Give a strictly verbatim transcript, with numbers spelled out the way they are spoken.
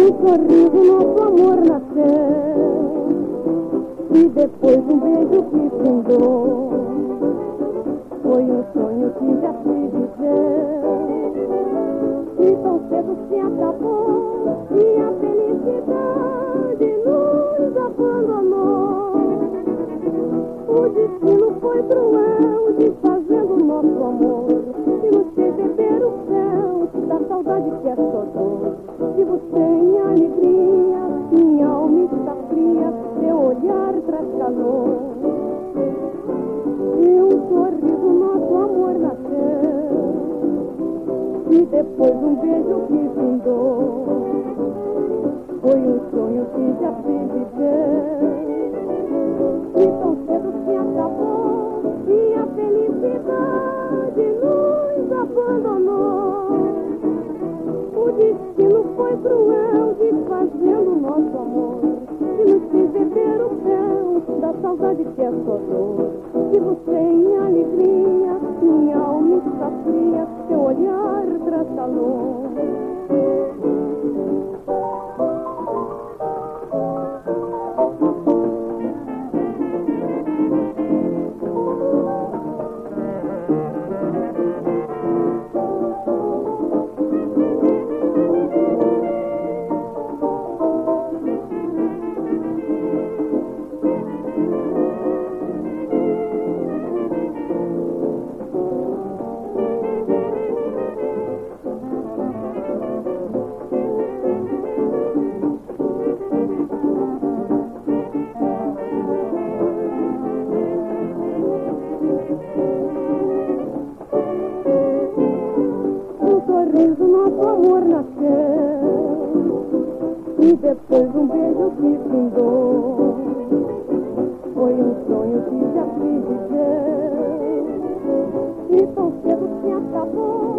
sorriso nosso amor nasceu, e depois um beijo que findou. Foi um sonho que já se viveu, e tão cedo se acabou, e a felicidade nos abandonou. O destino foi cruel, desfazendo nosso amor, e nos fez beber o céu da saudade que é só dor. Vivo sem alegria, minha alma está fria, seu olhar traz calor. E um sorriso nosso amor nasceu, e depois um beijo que findou. Foi um sonho que já se viveu, e tão cedo se acabou, e a felicidade nos abandonou. O destino foi cruel, desfazendo nosso amor, e nos fez beber o fel da saudade que é só dor. Vivo sem alegria, minha alma está fria, seu olhar traz calor. Nosso amor nasceu, e depois um beijo que findou. Foi um sonho que já se viveu, e tão cedo se acabou.